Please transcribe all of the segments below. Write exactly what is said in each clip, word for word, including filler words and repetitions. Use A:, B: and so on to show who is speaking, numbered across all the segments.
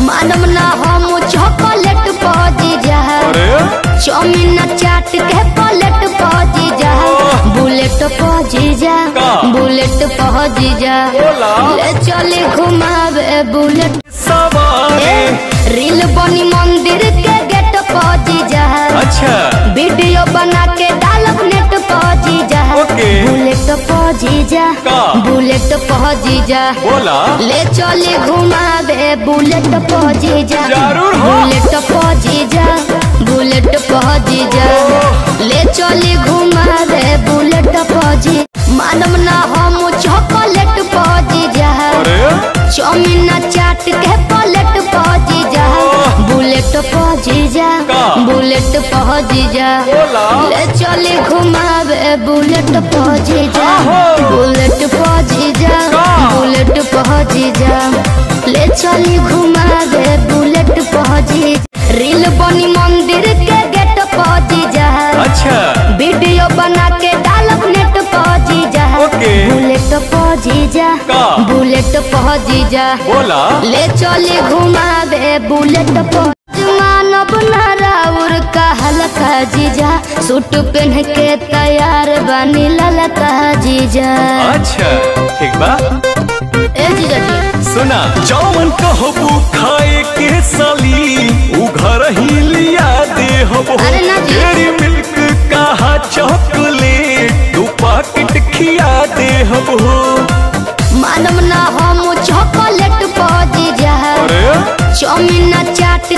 A: मानम ना हम चॉकलेट पहुंची जा चौमिन चाट के पलट पहुंची जा बुलेट पहुंची जा बुलेट पहुंची जा ले चले घुमावे बुलेट रील बनी मंदिर के गेट पहुंची जा
B: अच्छा
A: वीडियो बना के डालब नेट पहुंची जा बुलेट पहुंची जा बुलेट पहुंची जा ले चले घुमावे बुलेट पहुंची जा बुलेट पहुंची जा बुलेट पहुंची जा ले चले घुमावे बुलेट पहुंची मानम ना हम चॉकलेट पहुंची जा चौमिन चाट के पलट पहुंची जा बुलेट पहुंची जा बुलेट पहुंची जा ले चले घुमावे बुलेट पहुंची जा बुलेट पहुंची जा बुलेट पहुंची जा ले चले घुमावे बुलेट पहुंची रील बनी मंदिर के गेट पहुंची जा
B: अच्छा
A: वीडियो बना के डालब नेट पहुंची जा बुलेट पहुंची जा बुलेट पहुंची जा ले चले घुमावे बुलेट पहुंची मानव नाराउर का हल्का जीजा सूट पहन के तैयार बनी ललका जीजा
B: अच्छा ठीक बा
A: ए जीजा जी
B: सुना जौन कहबू खाए के साली उ घर ही लिया दे हबो
A: अरे ना जी
B: डेरी मिल्क कहा चॉकलेट दो पैकेट खिया दे हबो
A: मानम ना हम चॉकलेट पहुंची जा चौमिन चाट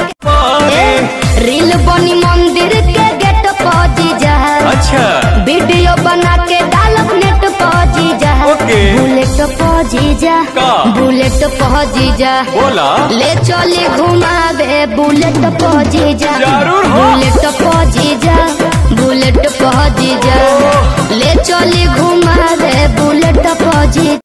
A: रील बनी मंदिर के गेट पहुंची जा
B: अच्छा
A: वीडियो बना के डालब नेट पहुंची जा बुलेट पहुंची जा बुलेट पहुंची जा ले चले घुमावे बुलेट पहुंची जा बुलेट पहुंची जा बुलेट पहुंची जा ले चले घुमावे बुलेट पहुंची